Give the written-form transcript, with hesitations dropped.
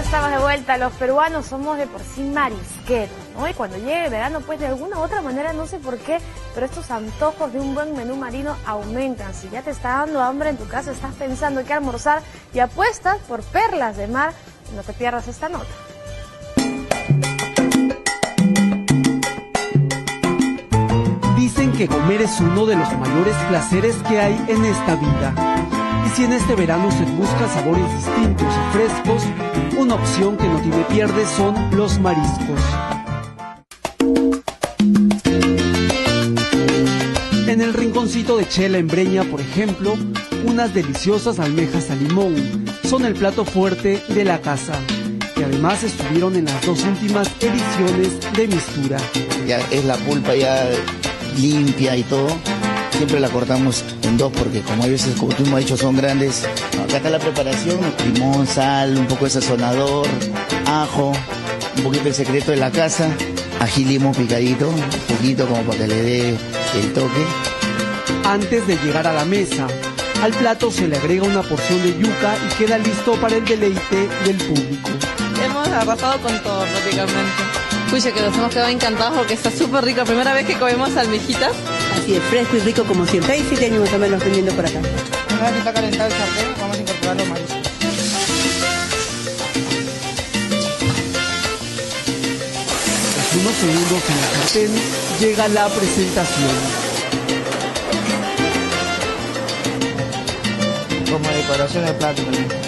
estamos de vuelta. Los peruanos somos de por sí marisqueros, ¿no? Y cuando llegue el verano, pues de alguna u otra manera, no sé por qué, pero estos antojos de un buen menú marino aumentan. Si ya te está dando hambre en tu casa, estás pensando qué almorzar y apuestas por perlas de mar, no te pierdas esta nota. Dicen que comer es uno de los mayores placeres que hay en esta vida. Y si en este verano se busca sabores distintos y frescos, una opción que no tiene pierde son los mariscos. En el rinconcito de Chela en Breña, por ejemplo, unas deliciosas almejas al limón son el plato fuerte de la casa, que además estuvieron en las dos últimas ediciones de Mistura. Ya es la pulpa ya limpia y todo. Siempre la cortamos en dos porque como a veces, como tú me has dicho, son grandes. Acá está la preparación: limón, sal, un poco de sazonador, ajo, un poquito el secreto de la casa, ají limón picadito, un poquito como para que le dé el toque. Antes de llegar a la mesa, al plato se le agrega una porción de yuca y queda listo para el deleite del público. Hemos arrasado con todo prácticamente. Pucha, que nos hemos quedado encantados porque está súper rico. Primera vez que comemos almejitas. Así es, fresco y rico como siempre. Hay 7 años más o menos vendiendo por acá. Una vez que está calentado el sartén, vamos a incorporar los mariscos. Tras unos segundos en el sartén, llega la presentación. Como decoración del plato también.